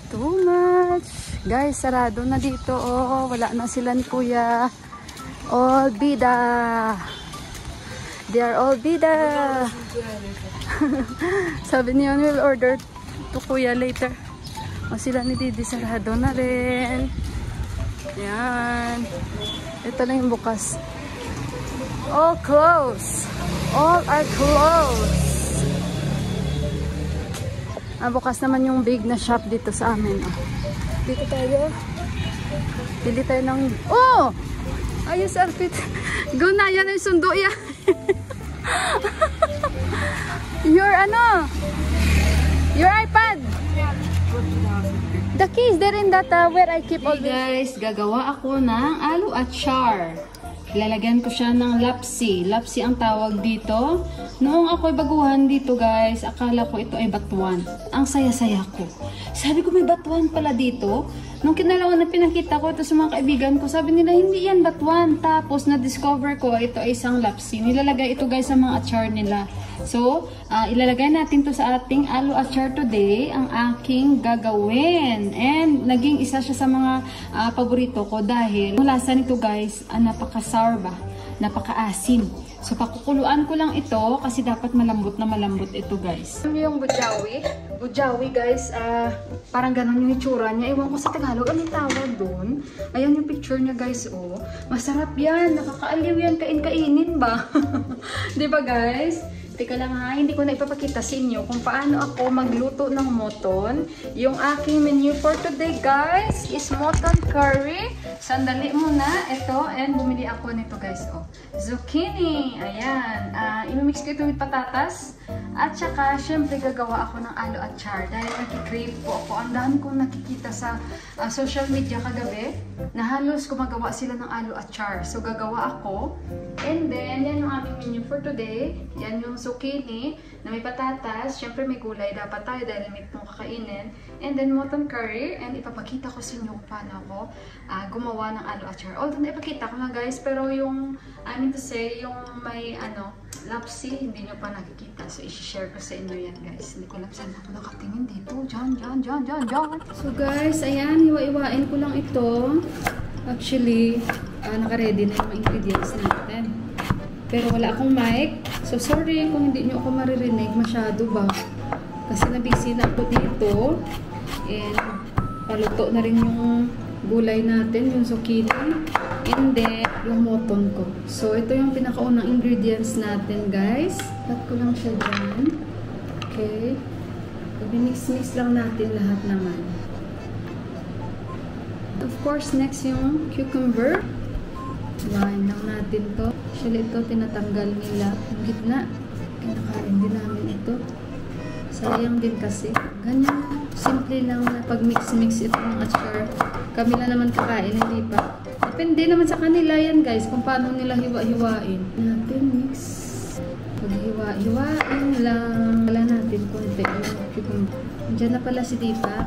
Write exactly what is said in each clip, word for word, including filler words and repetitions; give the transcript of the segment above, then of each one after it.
Too much. Guys, sarado na dito. Oh, wala na sila ni Kuya. All bida. They are all bida. Sabi niya, we'll order to Kuya later. O sila ni Didi, sarado na rin. Yan. Ito lang yung bukas. All closed. All are closed. Ah, bukas naman yung big na shop dito sa amin. Oh. Dito tayo. Pili tayo ng... Oh! Ayos, outfit. Go na, yan yung sundo yan. Your ano? Your iPad. The keys there in that uh, where I keep all this. Hey guys, gagawa ako ng alu achar. Lalagyan ko siya ng lapsi. Lapsi ang tawag dito. Noong ako'y baguhan dito guys, akala ko ito ay batuan. Ang saya-saya ko. Sabi ko may batuan pala dito. Nung kinalawan na pinakita ko ito sa mga kaibigan ko, sabi nila hindi yan batuan. Tapos na-discover ko ito ay isang lapsi. Nilalagay ito guys sa mga achar nila. So, uh, ilalagay natin to sa ating alu achar today, ang aking gagawin. And naging isa siya sa mga uh, paborito ko dahil ang lasa nito guys, uh, napaka-sour ba? Napaka-asim. So, pakukuluan ko lang ito kasi dapat malambot na malambot ito guys. Yung bujawi. Bujawi guys, uh, parang ganun yung itsura niya. Iwan ko sa Tagalog, anong tawag doon? Ayan yung picture niya guys, oh. Masarap yan, nakakaaliw yan, kain-kainin ba? Diba guys? Teka lang ha, hindi ko na ipapakita sa inyo kung paano ako magluto ng moton. Yung aking menu for today guys is moton curry. Sandali muna, ito, and bumili ako nito guys, oh. Zucchini, ayan. Uh, imimix ko ito with patatas. At saka, syempre gagawa ako ng alu achar. Dahil nakikrave po ako. Ang dami kong nakikita sa uh, social media kagabi na halos gumagawa sila ng alu achar. So, gagawa ako. And then, yan yung aming menu for today. Yan yung zucchini na may patatas. Syempre may gulay dapat tayo dahil meat mong kakainin. And then, moton curry. And ipapakita ko sa inyo kung paano ako uh, gumawa ng alu achar. Although, naipakita ko na guys. Pero yung, I mean to say, yung may ano, lapsi, hindi nyo pa nakikita. So, isi-share ko sa inyo yan, guys. Hindi ko lang saan ako nakatingin dito. Diyan, diyan, diyan, diyan, diyan. So, guys, ayan. Hiwa-iwain ko lang ito. Actually, uh, naka-ready na yung mga ingredients natin. Pero wala akong mic. So, sorry kung hindi nyo ako maririnig masyado ba. Kasi nabisi na ako dito. And, paluto na rin yung gulay natin, yung zucchini. And then, yung moton ko. So, ito yung pinakaunang ingredients natin, guys. Cut ko lang siya dyan. Okay. I-mix-mix lang natin lahat naman. Of course, next yung cucumber. Iwain lang natin to. Actually, ito tinatanggal nila. Yung gitna. Kinakain din namin ito. Sayang din kasi. Ganyan. Simple lang na pag-mix-mix ito ng achar. Kami na naman kakain, hindi pa. Depende naman sa kanila yan guys, kung paano nila hiwa-hiwain. Natin mix. Pag-hiwa-hiwain lang. Wala natin konti. Diyan na pala si Dipa.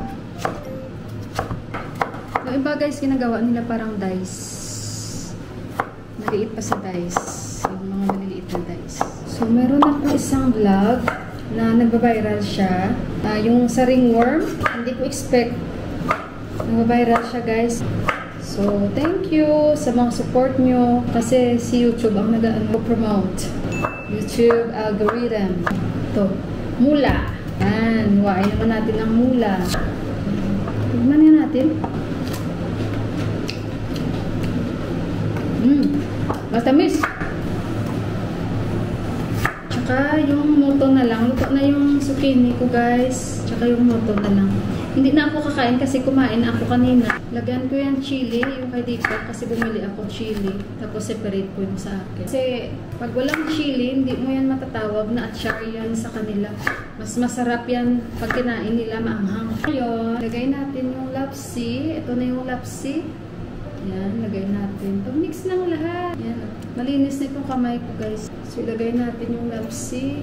Yung iba guys, ginagawa nila parang dice. Maliit pa sa dice. Yung mga maliliit na dice. So, meron ako isang vlog na nagbabiral siya. Uh, yung sa ringworm, hindi ko expect nagbabiral siya guys. So, thank you sa mga support nyo. Kasi si YouTube ang nag-promote. YouTube algorithm. Ito. Mula. Yan. Hiwain naman natin ang mula. Tignan niya natin. Mmm. Matamis. Tsaka yung moto na lang. Luto na yung zucchini ko guys. Tsaka yung moto na lang. Hindi na ako kakain kasi kumain ako kanina. Lagyan ko yung chili, yung kay Dito, kasi bumili ako chili. Tapos separate ko yung sa akin. Kasi pag walang chili, hindi mo yan matatawag na achar yan sa kanila. Mas masarap yan pag kinain nila maanghang. Ngayon, lagay natin yung lapsi. Ito na yung lapsi. Yan, lagay natin. Pag-mix ng lahat. Yan. Malinis na itong kamay ko guys. So, ilagay natin yung lapsi.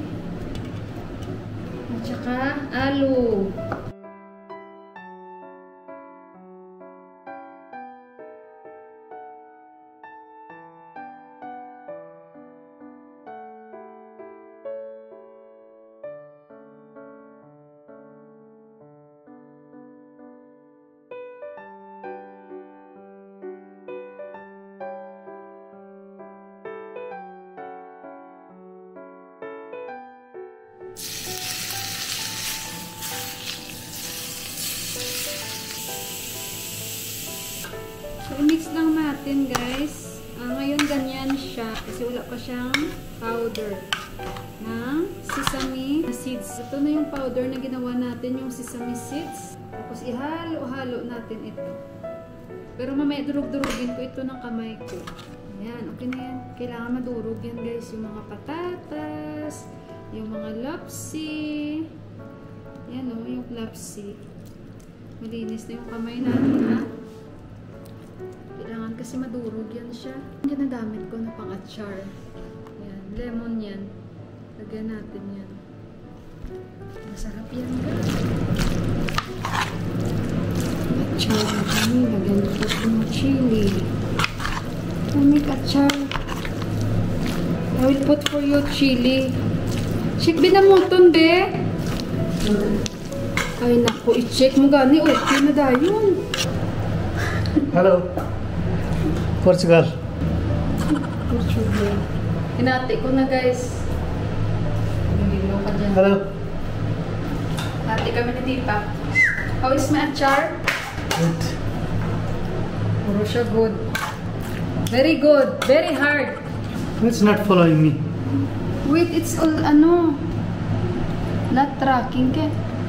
At saka, alu. So, i-mix lang natin, guys. Uh, ngayon, ganyan siya. Kasi wala pa siyang powder ng sesame seeds. Ito na yung powder na ginawa natin, yung sesame seeds. Tapos, ihalo-halo natin ito. Pero mamaya, durug-durugin ko ito ng kamay ko. Ayan, okay na yan. Kailangan madurog yan, guys. Yung mga patatas, yung mga lapsi. Yan o, yung lapsi. Malinis na yung kamay natin, ha? Kailangan kasi madurog yan siya. Yung ginagamit ko na pang-achar. Yan, lemon yan. Lagyan natin yan. Masarap yan, guys. Achar na kami. Lagyan ko ng chili. I make achar. I will put for you chili. Check binamuton, be. Ay, naku. I-check mo gani. Okay na dayon. Hello. Portugal. Portugal. Hinati ko na, guys. Nagilo ka dyan. Hello. Hati kami ni Tita. How is my achar? Good. Puro siya good. Very good. Very hard. It's not following me. Wait, it's all, ano, not tracking ke.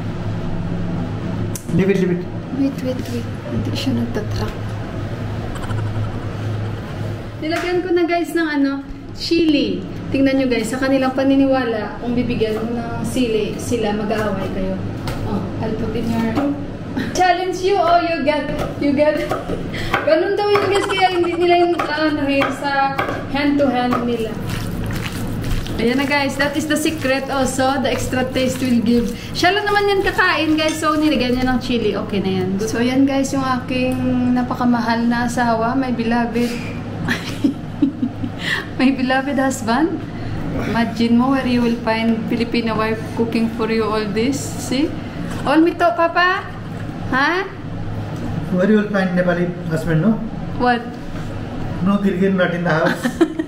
Leave it, leave it. Wait, wait, wait. Hindi siya nagtatrack. Nilagyan ko na, guys, ng ano, chili. Tingnan nyo, guys, sa kanilang paniniwala, kung bibigyan mo ng sili, sila mag-aaway kayo. Oh, I'll put in your... Challenge you, oh, you get, you get. Ganun daw yun, guys, kaya hindi nila yung ano, sa hand-to-hand nila. Ayan na, guys, that is the secret also, the extra taste will give. Siya lang naman yan kakain, guys, so nilagyan niya ng chili, okay na yan. So, ayan, guys, yung aking napakamahal na asawa, my beloved, my beloved husband. Imagine mo where you will find Filipino wife cooking for you all this, see? All me to, Papa? Huh? Where you will find Nepali husband, no? What? No girgir not in the house.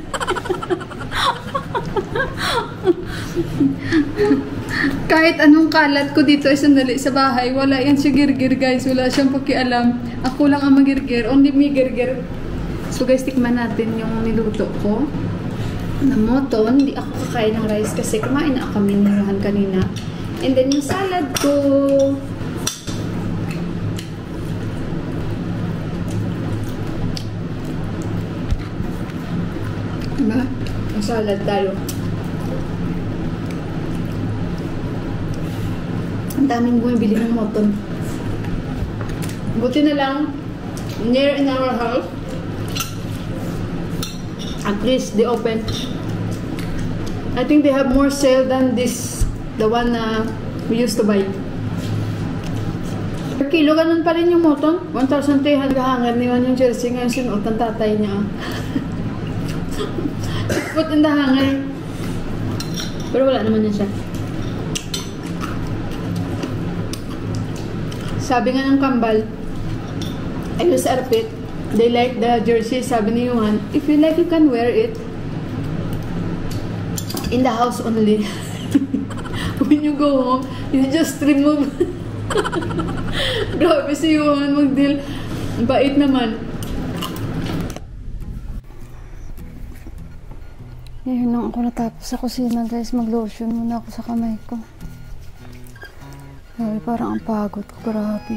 Kahit anong kalat ko dito ay sandali sa bahay, wala yan si Girgir, guys. Wala siyang pakialam. Ako lang ang magirgir. Only me girgir. So guys, tikman natin yung niluto ko. Namoton, hindi ako kakain ng rice kasi kumain na kami ni Johan kanina. And then yung salad ko. Diba? Yung salad tayo. Ang daming bumibili ng moton. Buti na lang, near in our house, at least they open. I think they have more sale than this, the one na uh, we used to buy. Per kilo, ganun pa rin yung moton. one thousand three hundred hanger niwan yung jersey ngayon sinuot ng tatay niya. Put in the hanger. Pero wala naman yan siya. Sabi nga ng kambal, ayun sa arpit, they like the jersey. Sabi ni Johan, if you like, you can wear it. In the house only. When you go home, you just remove. Grabe si Johan mag-deal. Bait naman. Ngayon lang ako natapos sa kusina, guys. Mag-lotion muna ako sa kamay ko. Grabe, parang ang pagod ko. Grabe.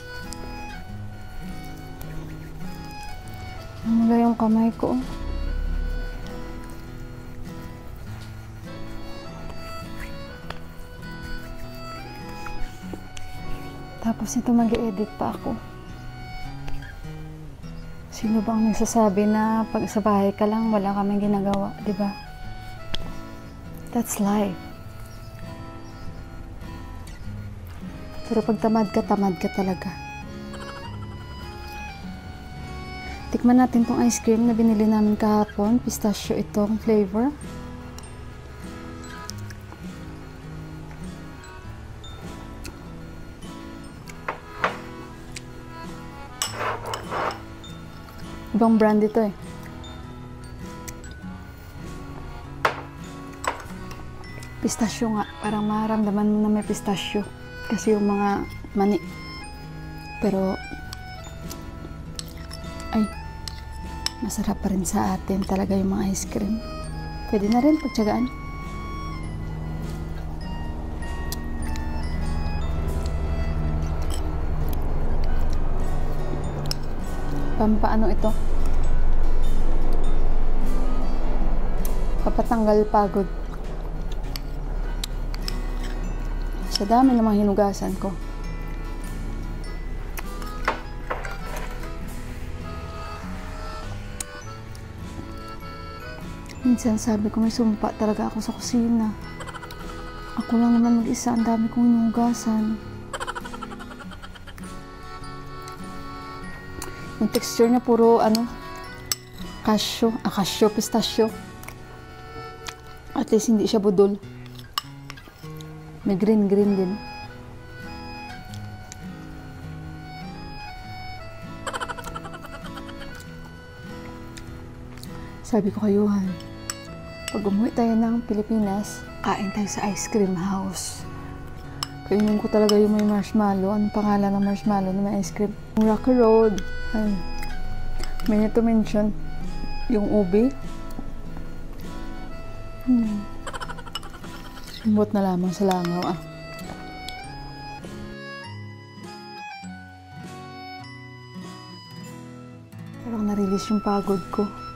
Namula yung kamay ko. Tapos ito mag-edit pa ako. Sino bang nagsasabi na pag sa bahay ka lang, wala kaming ginagawa, di ba? That's life. Pero pag tamad ka, tamad ka talaga. Tikman natin tong ice cream na binili namin kahapon. Pistachio itong flavor. Ibang brand ito eh. Pistachio nga. Parang maramdaman mo na may pistachio. Kasi yung mga mani. Pero Ay, masarap pa rin sa atin talaga yung mga ice cream. Pwede na rin pagtsagaan. Pampaano ito? Papatanggal pagod. Sa dami ng mga hinugasan ko. Minsan sabi ko may sumpa talaga ako sa kusina. Ako lang naman mag-isa, ang dami kong hinugasan. Yung texture niya puro ano, cashew, ah, cashew, pistachio. At least hindi siya budol. May green-green din. Sabi ko kay Johan, pag umuwi tayo ng Pilipinas, kain tayo sa ice cream house. Kainin ko talaga yung may marshmallow. Anong pangalan ng marshmallow na may ice cream? Rocky Road. Ay, may nito mention yung ube. Hmm. Simbot na lamang sa langaw ah. Parang na-release yung pagod ko.